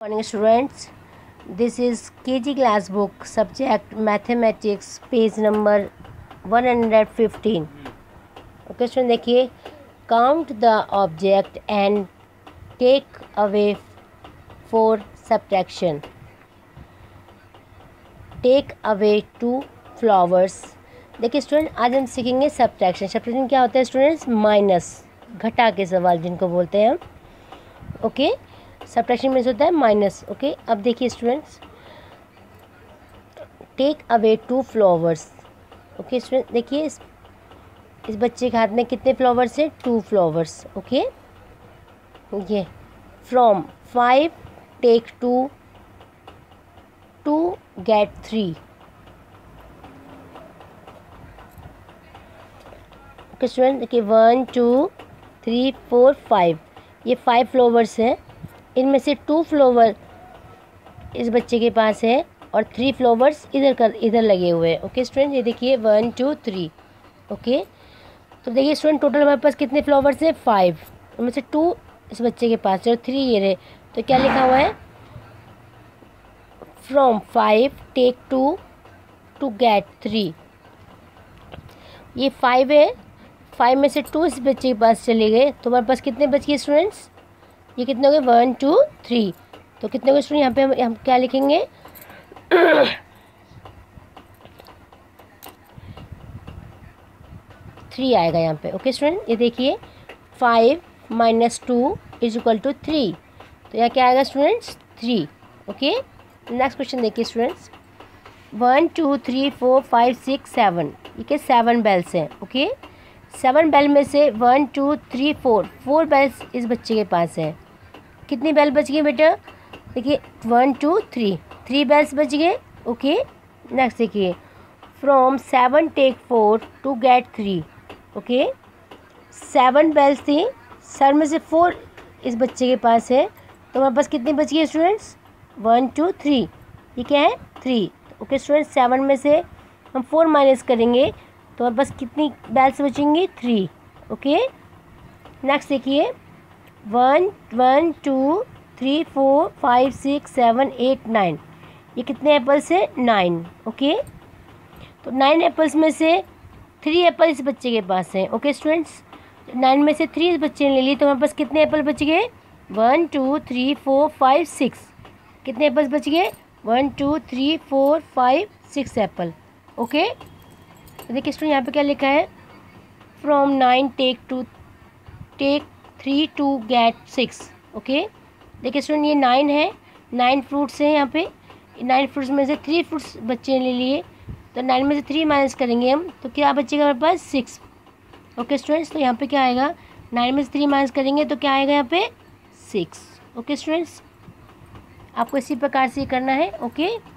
Morning students, this is KG class book subject mathematics page number 115. Okay student, देखिए count the object and take away for subtraction. Take away 2 flowers. देखिए student, आज हम सीखेंगे subtraction. Subtraction क्या होता है students? Minus, घटा के सवाल जिनको बोलते हैं हम. ओके, सब्ट्रैक्शन मीन्स होता है माइनस. ओके, अब देखिए students, take away 2 flowers. Okay student, देखिए इस बच्चे के हाथ में कितने फ्लावर्स हैं? 2 फ्लावर्स. ओके, ये from 5 take 2 to get 3. Okay student, देखिए 1 2 3 4 5, ये 5 फ्लावर्स हैं. इनमें से 2 फ्लावर इस बच्चे के पास है और 3 फ्लावर्स इधर लगे हुए हैं. ओके स्टूडेंट, ये देखिए 1 2 3. ओके, तो देखिए स्टूडेंट, टोटल हमारे पास कितने फ्लावर्स हैं? 5. उनमें से 2 इस बच्चे के पास है और 3 ये रहे. तो क्या लिखा हुआ है? From 5 take 2 to get 3. ये 5 है, 5 में से 2 इस बच्चे के पास चले गए, तो हमारे पास कितने बच गए स्टूडेंट्स? ये कितने हो गए? 1 2 3. तो कितने हो गए स्टूडेंट? यहाँ पे हम क्या लिखेंगे? 3 आएगा यहाँ पे. ओके स्टूडेंट, ये देखिए 5 माइनस 2 इज इक्वल टू 3. तो यहाँ क्या आएगा स्टूडेंट्स? 3. ओके, नेक्स्ट क्वेश्चन देखिए स्टूडेंट्स. 1 2 3 4 5 6 7, ये क्या 7 बेल्स हैं. ओके, 7 बेल में से 1 2 3 4 बेल्स इस बच्चे के पास है. कितनी बेल बच गई बेटा? देखिए 1 2 3 बेल्स बच गए. ओके, नेक्स्ट देखिए from 7 take 4 to get 3. Okay, 7 bells थी, सर में से 4 इस बच्चे के पास है, तो हमारे पास कितनी बच गई स्टूडेंट्स? 1 2 3, ये क्या है? 3. ओके स्टूडेंट्स, 7 में से हम 4 माइनस करेंगे तो हमारे पास कितनी बेल्स बचेंगी? 3. ओके, नेक्स्ट देखिए 1 1 2 3 4 5 6 7 8 9, ये कितने एप्पल्स है? 9. ओके, तो 9 एप्पल्स में से 3 एप्पल इस बच्चे के पास हैं. ओके स्टूडेंट्स, 9 में से 3 इस बच्चे ने ले लिए, तो हमारे पास कितने एप्पल बच गए? 1 2 3 4 5 6. कितने एप्पल्स बच गए? 1 2 3 4 5 6 एप्पल. ओके, तो देखिए स्टूडेंट, यहाँ पे क्या लिखा है? From 9 take 3 to get 6. Okay, देखिए स्टूडेंट, ये 9 है, 9 फ्रूट्स हैं यहाँ पे. 9 फ्रूट्स में से 3 फ्रूट्स बच्चे ने ले लिए, तो 9 में से 3 माइनस करेंगे हम, तो क्या बचेगा हमारे पास? 6. ओके स्टूडेंट्स, तो यहाँ पे क्या आएगा? 9 में से 3 माइनस करेंगे तो क्या आएगा यहाँ पे? 6. ओके स्टूडेंट्स, आपको इसी प्रकार से करना है. ओके.